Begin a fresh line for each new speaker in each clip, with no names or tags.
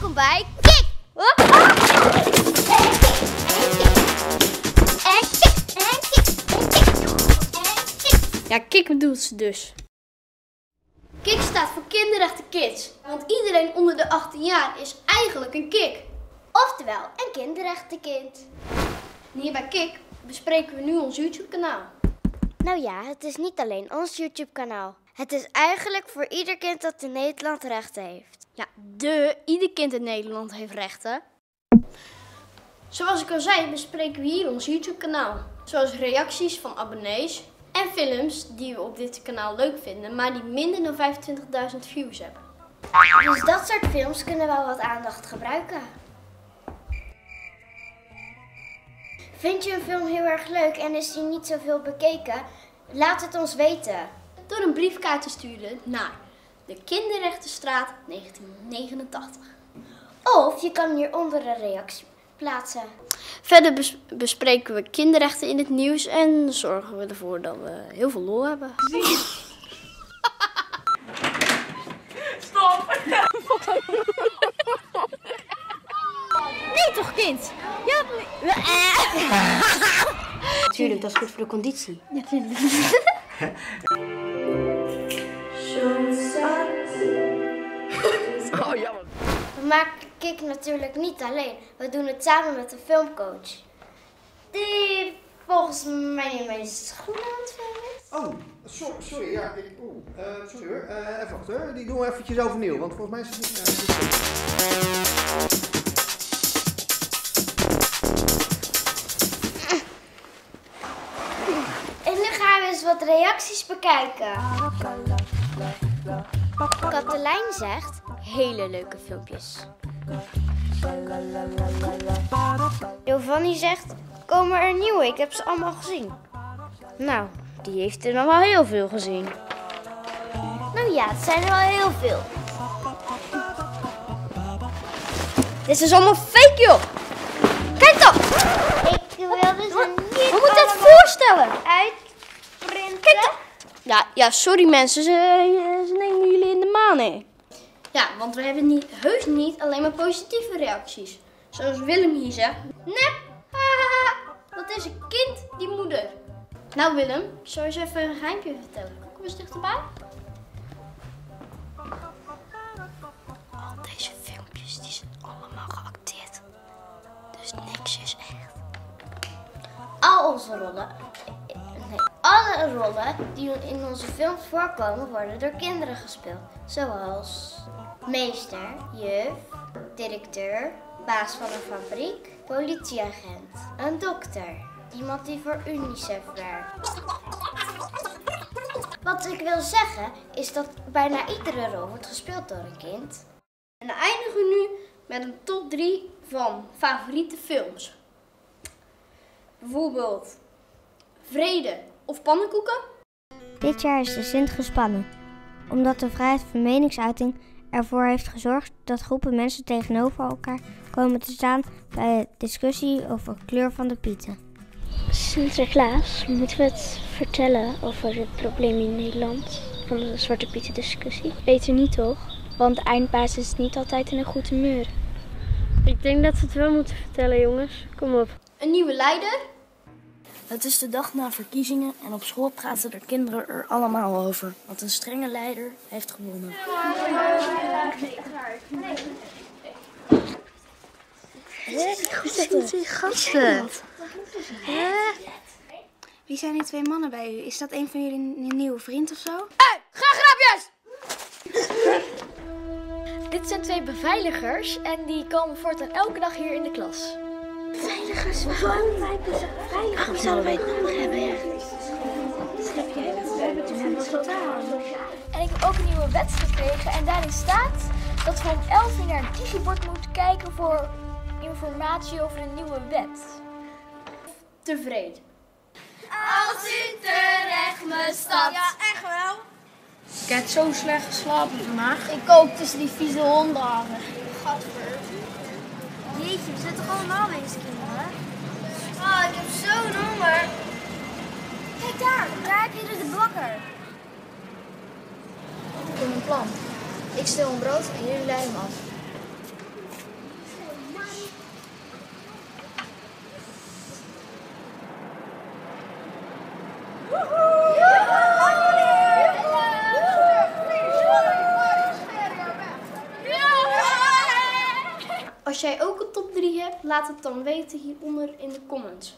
Welkom bij Kik!
Ja, Kik bedoelt ze dus.
Kik staat voor Kinderrechten Kids. Want iedereen onder de 18 jaar is eigenlijk een Kik. Oftewel, een kinderrechtenkind. En hier bij Kik bespreken we nu ons YouTube-kanaal.
Nou ja, het is niet alleen ons YouTube-kanaal. Het is eigenlijk voor ieder kind dat in Nederland rechten heeft.
Ja, ieder kind in Nederland heeft rechten. Zoals ik al zei, bespreken we hier ons YouTube-kanaal. Zoals reacties van abonnees en films die we op dit kanaal leuk vinden, maar die minder dan 25.000 views hebben.
Dus dat soort films kunnen wel wat aandacht gebruiken. Vind je een film heel erg leuk en is die niet zoveel bekeken? Laat het ons weten.
Door een briefkaart te sturen naar de Kinderrechtenstraat 1989.
Of je kan hieronder een reactie plaatsen.
Verder bespreken we kinderrechten in het nieuws en zorgen we ervoor dat we heel veel lol hebben.
Stop!
Nee toch, kind? Ja,
Natuurlijk, dat is goed voor de conditie.
natuurlijk.
Oh, jammer.
We maken Kik natuurlijk niet alleen. We doen het samen met een filmcoach. Die volgens mij in mijn schoenen aan het filmen is.
Oh, sorry, ja. Sorry hoor. Even wachten hoor. Die doen we eventjes overnieuw, want volgens mij is het niet...
En nu gaan we eens wat reacties bekijken. Katelijn zegt, hele leuke filmpjes. Giovanni zegt, komen er nieuwe, ik heb ze allemaal gezien. Nou, die heeft er nog wel heel veel gezien. Nou ja, het zijn er wel heel veel.
Dit is allemaal fake, joh! Kijk dan!
Ik wilde ze niet.
Hoe moet je het voorstellen?
Uitprinten.
Ja, sorry mensen, ze nemen jullie in de maan, hè. Ja, want we hebben heus niet alleen maar positieve reacties. Zoals Willem hier zegt. Nep, haha, dat is een kind, die moeder. Nou Willem, zou je eens even een geheimje vertellen? Kom eens dichterbij. Al deze filmpjes, die zijn allemaal geacteerd. Dus niks is echt.
Alle rollen die in onze films voorkomen worden door kinderen gespeeld. Zoals meester, juf, directeur, baas van een fabriek, politieagent, een dokter, iemand die voor UNICEF werkt. Wat ik wil zeggen is dat bijna iedere rol wordt gespeeld door een kind.
En dan eindigen we nu met een top 3 van favoriete films. Bijvoorbeeld Vrede of Pannenkoeken.
Dit jaar is de Sint gespannen, omdat de vrijheid van meningsuiting ervoor heeft gezorgd dat groepen mensen tegenover elkaar komen te staan bij de discussie over de kleur van de pieten.
Sinterklaas, moeten we het vertellen over het probleem in Nederland van de Zwarte Pieten discussie? Beter niet toch? Want de eindbaas is niet altijd in een goed humeur.
Ik denk dat we het wel moeten vertellen, jongens. Kom op.
Een nieuwe leider.
Het is de dag na verkiezingen en op school praten de kinderen er allemaal over. Want een strenge leider heeft gewonnen.
Die gasten. Wie zijn die twee mannen bij u? Is dat een van jullie nieuwe vriend of zo?
Ga grapjes!
Dit zijn twee beveiligers en die komen voortaan elke dag hier in de klas.
Veiligers? Waarom zouden wij het nodig hebben? Ja? Snap jij dat?
En ik heb ook een nieuwe wet gekregen en daarin staat dat we om 11 uur naar het digibord moeten kijken voor informatie over een nieuwe wet.
Tevreden. Als u terecht me stapt. Ja, echt wel.
Ik heb zo slecht geslapen vandaag.
Ik ook tussen die vieze honden hangen.
Gadver. Jeetje, we zijn toch allemaal menskinderen? Oh, ik heb zo'n honger. Kijk daar heb je de bakker.
Ik heb een plan. Ik stel een brood en jullie leiden hem af.
Als jij ook een top 3 hebt, laat het dan weten hieronder in de comments.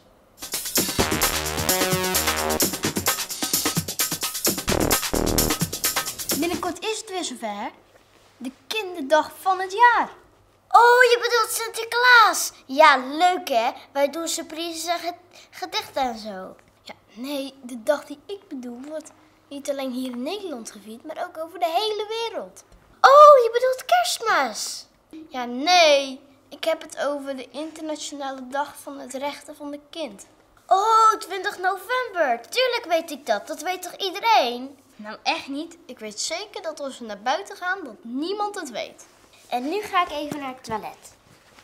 Binnenkort is het weer zover. De kinderdag van het jaar.
Oh, je bedoelt Sinterklaas. Ja, leuk hè. Wij doen surprises en gedichten en zo.
Ja, nee, de dag die ik bedoel wordt niet alleen hier in Nederland gevierd, maar ook over de hele wereld.
Oh, je bedoelt Kerstmis.
Ja, nee. Ik heb het over de internationale dag van het rechten van de kind.
Oh, 20 november. Tuurlijk weet ik dat. Dat weet toch iedereen?
Nou, echt niet. Ik weet zeker dat als we naar buiten gaan, dat niemand het weet.
En nu ga ik even naar het toilet.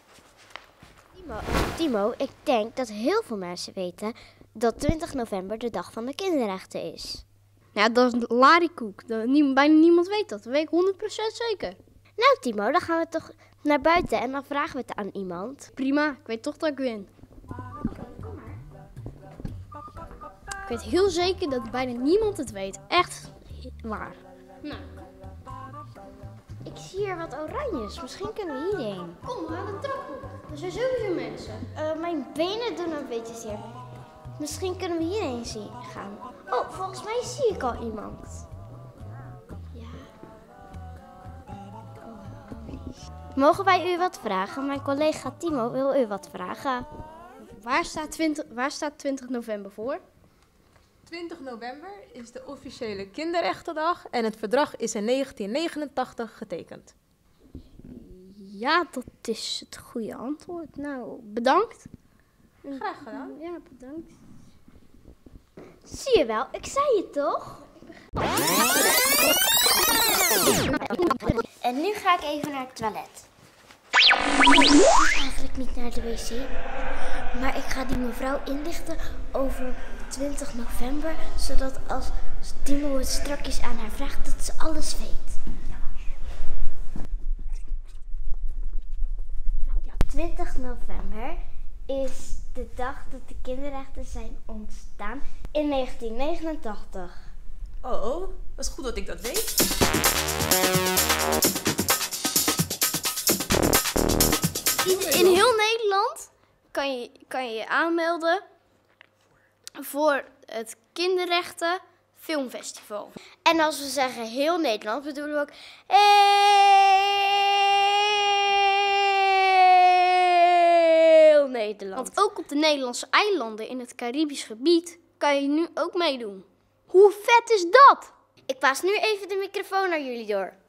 Timo, ik denk dat heel veel mensen weten dat 20 november de dag van de kinderrechten is.
Ja, dat is lariekoek. Bijna niemand weet dat. Dat weet ik 100% zeker.
Nou Timo, dan gaan we toch naar buiten en dan vragen we het aan iemand.
Prima, ik weet toch dat ik win.
Oké, kom maar.
Ik weet heel zeker dat bijna niemand het weet. Echt waar. Nou,
ik zie hier wat oranjes. Misschien kunnen we hierheen.
kom, we gaan de trap op. Er zijn sowieso mensen.
Mijn benen doen een beetje zeer. Misschien kunnen we hierheen gaan. Oh, volgens mij zie ik al iemand. Ja. Mogen wij u wat vragen? Mijn collega Timo wil u wat vragen.
Waar staat 20 november voor?
20 november is de officiële kinderrechtendag en het verdrag is in 1989 getekend.
Ja, dat is het goede antwoord. Nou, bedankt.
Graag gedaan.
Ja, bedankt.
Zie je wel, ik zei het toch? En nu ga ik even naar het toilet. Ik hoef eigenlijk niet naar de wc, maar ik ga die mevrouw inlichten over 20 november, zodat als Timo het strakjes aan haar vraagt, dat ze alles weet. 20 november is de dag dat de kinderrechten zijn ontstaan in 1989.
Oh, dat is goed dat ik dat weet.
In heel Nederland kan je je aanmelden voor het Kinderrechten Filmfestival.
En als we zeggen heel Nederland, bedoelen we ook heel Nederland.
Want ook op de Nederlandse eilanden in het Caribisch gebied kan je nu ook meedoen. Hoe vet is dat?
Ik paas nu even de microfoon naar jullie door.